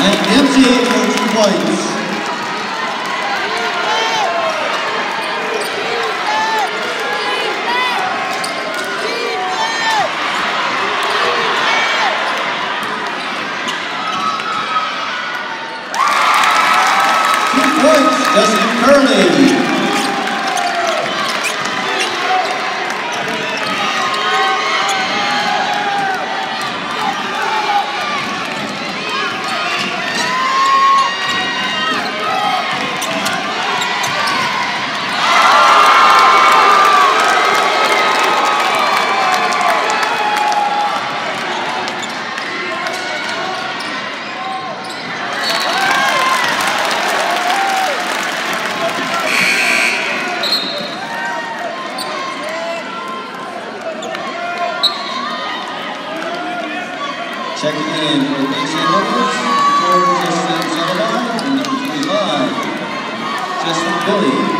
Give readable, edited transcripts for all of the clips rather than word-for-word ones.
Mike Dempsey for 2 points. Justin Curley. Checking in for Casey Edwards, for Justin Sullivan, and number 25, Justin Billy.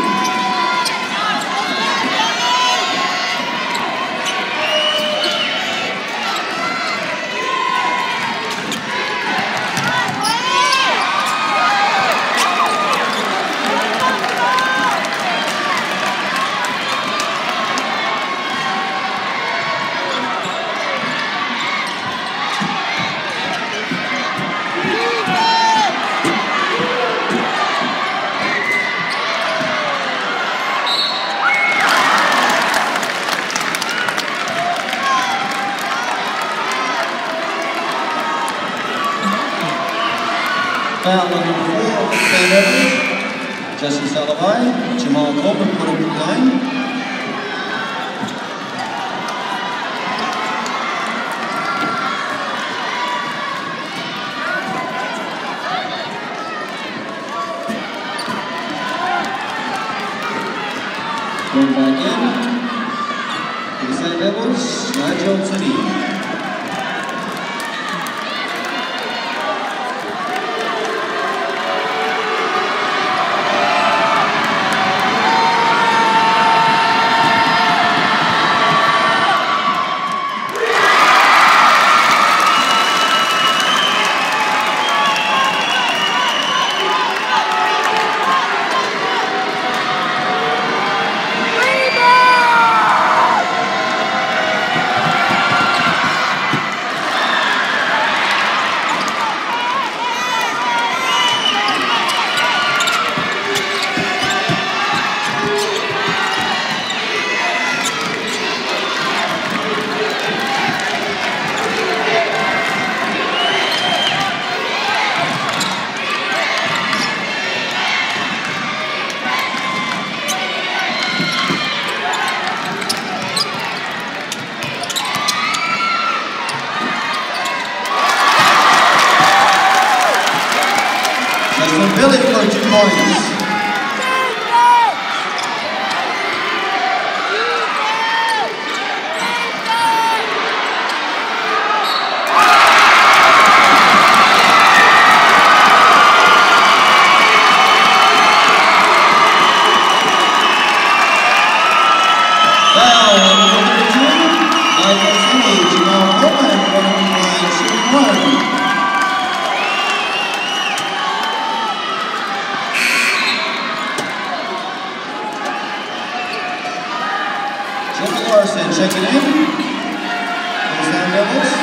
Foul number 4, St. Edwards, Justin Sullivan, Jamal Coleman put him to the line. Going back in, for the St. Edwards, Nigel City. Billy for 2 points. Foul number 2, Nigel City, Jamal Coleman running by shooting 1. Jimmy Larson checking in for the St. Edwards.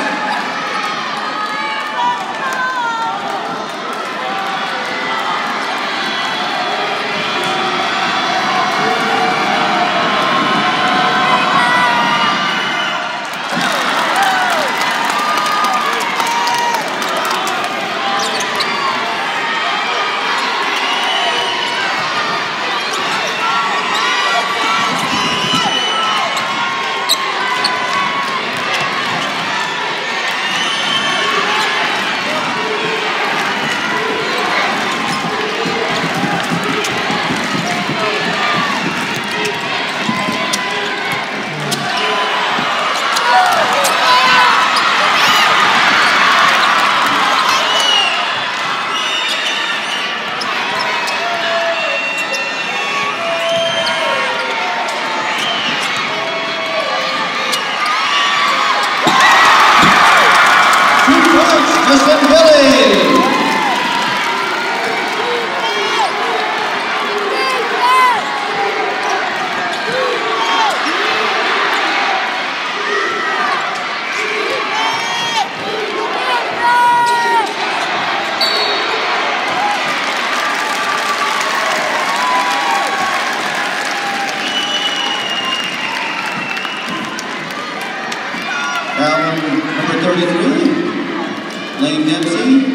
Justin Billy. 33, Lane Dempsey.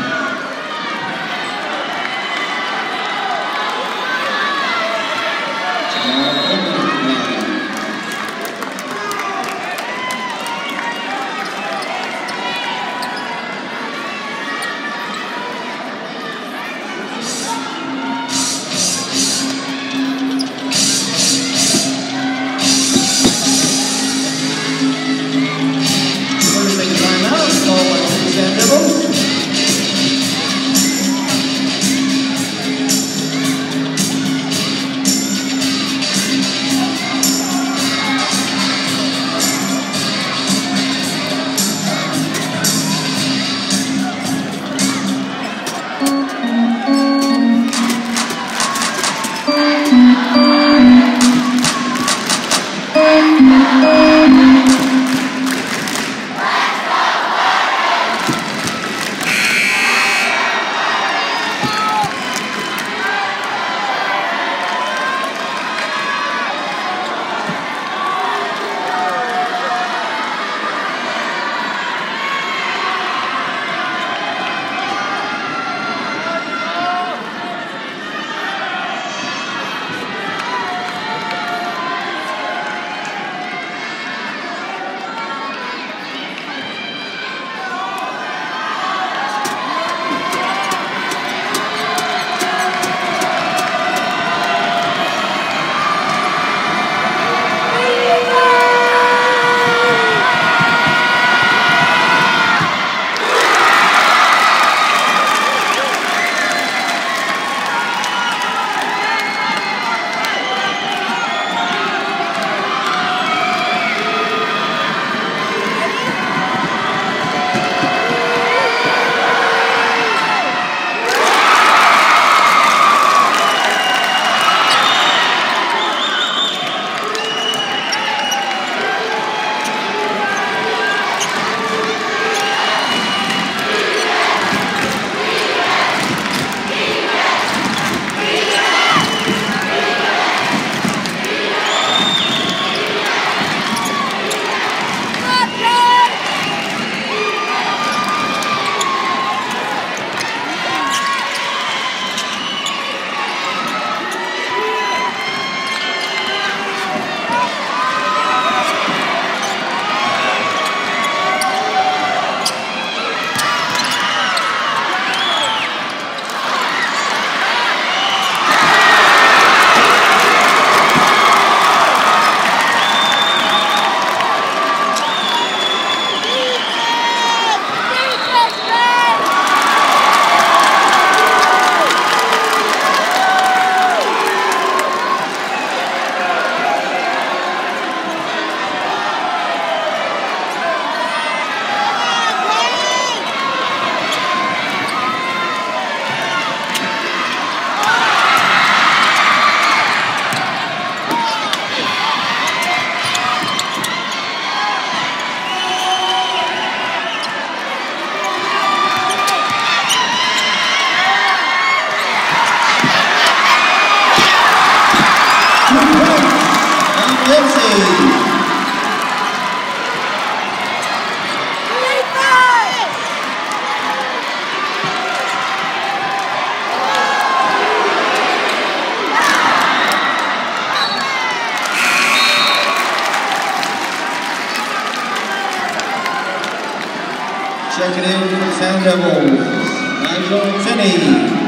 Checking in for the Sound Devils, Nigel Finney.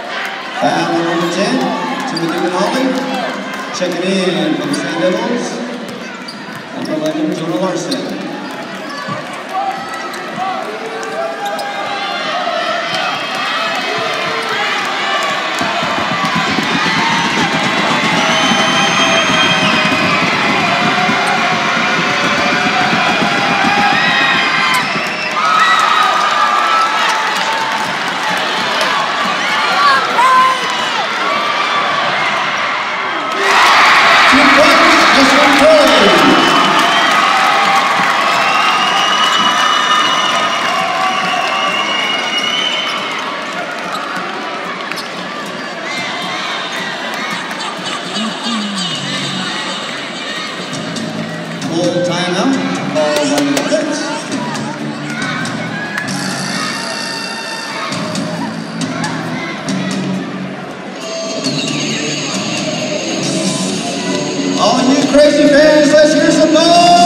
Foul number 10, Timothy Manali. Checking in for the St. Devils, Number 11, Jonah Larson. Full timeout, ball on the Hornets. All you crazy fans, let's hear some noise!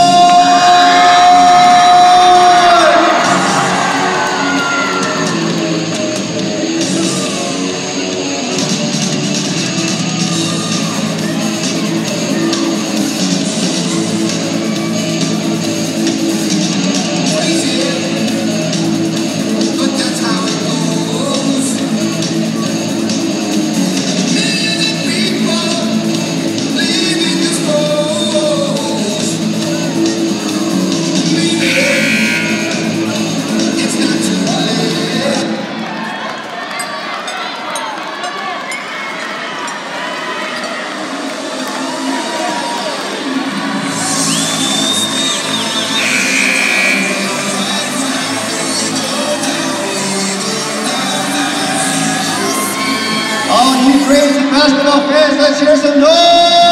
All you crazy basketball fans, let's hear some noise!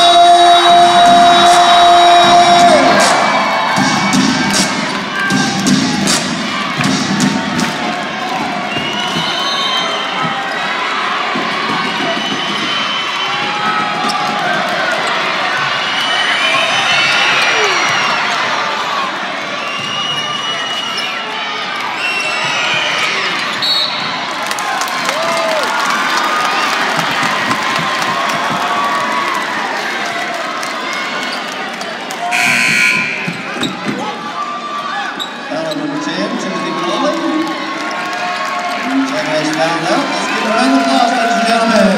Number 10, Timothy Maloney. And 10 has fouled out. Let's give a round of applause, ladies and gentlemen.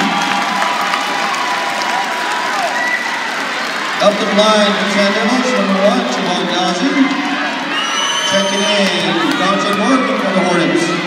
Up the line for San Devils, number 1, Javon Ghazi. Checking in, Dante Morgan for the Hornets.